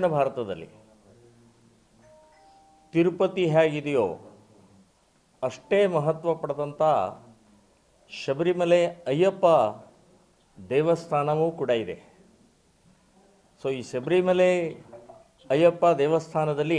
ದಕ್ಷಿಣ ಭಾರತದಲ್ಲಿ ತಿರುಪತಿ ಹೇಗಿದೆಯೋ ಅಷ್ಟೇ ಮಹತ್ವ ಪಡೆದಂಥ ಶಬರಿಮಲೆ ಅಯ್ಯಪ್ಪ ದೇವಸ್ಥಾನವೂ ಕೂಡ ಇದೆ. ಸೊ ಈ ಶಬರಿಮಲೆ ಅಯ್ಯಪ್ಪ ದೇವಸ್ಥಾನದಲ್ಲಿ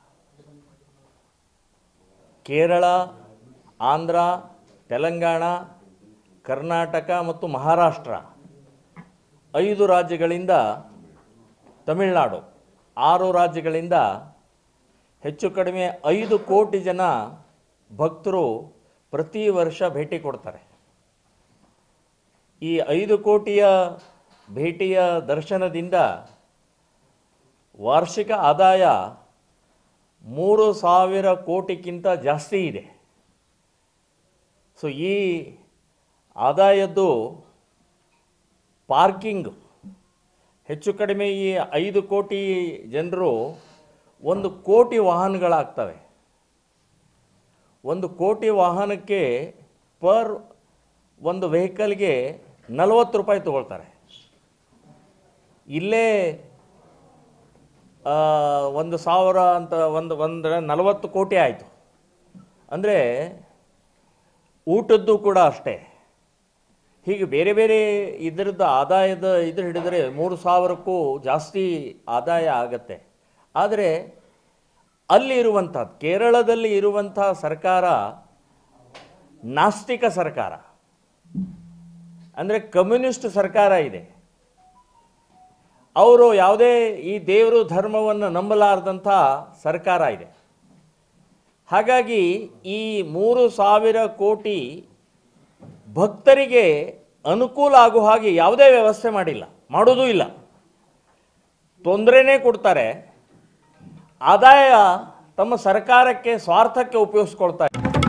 ಕೇರಳ, ಆಂಧ್ರ, ತೆಲಂಗಾಣ, ಕರ್ನಾಟಕ ಮತ್ತು ಮಹಾರಾಷ್ಟ್ರ 5 ರಾಜ್ಯಗಳಿಂದ, ತಮಿಳುನಾಡು 6 ರಾಜ್ಯಗಳಿಂದ ಹೆಚ್ಚು ಕಡಿಮೆ 5 ಕೋಟಿ ಜನ ಭಕ್ತರು ಪ್ರತಿ ವರ್ಷ ಭೇಟಿ ಕೊಡ್ತಾರೆ. ಈ 5 ಕೋಟಿಯ ಭೇಟಿಯ ದರ್ಶನದಿಂದ ವಾರ್ಷಿಕ ಆದಾಯ 3,000 ಕೋಟಿಗಿಂತ ಜಾಸ್ತಿ ಇದೆ. ಸೊ ಈ ಆದಾಯದ್ದು ಪಾರ್ಕಿಂಗ್ ಹೆಚ್ಚು ಕಡಿಮೆ ಈ 5 ಕೋಟಿ ಜನರು 1 ಕೋಟಿ ವಾಹನಗಳಾಗ್ತವೆ. 1 ಕೋಟಿ ವಾಹನಕ್ಕೆ ಪರ್ ಒಂದು ವೆಹಿಕಲ್ಗೆ 40 ರೂಪಾಯಿ ತಗೊಳ್ತಾರೆ. ಇಲ್ಲೇ 1,000 ಅಂತ ಒಂದು 40 ಕೋಟಿ ಆಯಿತು. ಅಂದರೆ ಊಟದ್ದು ಕೂಡ ಅಷ್ಟೇ. ಹೀಗೆ ಬೇರೆ ಬೇರೆ ಇದರದ್ದು ಆದಾಯದ ಹಿಡಿದರೆ 3,000ಕ್ಕೂ ಜಾಸ್ತಿ ಆದಾಯ ಆಗತ್ತೆ. ಆದರೆ ಅಲ್ಲಿ ಇರುವಂಥ ಕೇರಳದಲ್ಲಿ ಇರುವಂಥ ಸರ್ಕಾರ ನಾಸ್ತಿಕ ಸರ್ಕಾರ, ಅಂದರೆ ಕಮ್ಯುನಿಸ್ಟ್ ಸರ್ಕಾರ ಇದೆ. ಅವರು ಯಾವುದೇ ಈ ದೇವರು ಧರ್ಮವನ್ನು ನಂಬಲಾರದಂಥ ಸರ್ಕಾರ ಇದೆ. ಹಾಗಾಗಿ ಈ 3,000 ಕೋಟಿ ಭಕ್ತರಿಗೆ ಅನುಕೂಲ ಆಗುವ ಹಾಗೆ ಯಾವುದೇ ವ್ಯವಸ್ಥೆ ಮಾಡೋದೂ ಇಲ್ಲ. ತೊಂದರೆನೇ ಕೊಡ್ತಾರೆ. ಆದಾಯ ತಮ್ಮ ಸರ್ಕಾರಕ್ಕೆ ಸ್ವಾರ್ಥಕ್ಕೆ ಉಪಯೋಗಿಸ್ಕೊಳ್ತಾರೆ.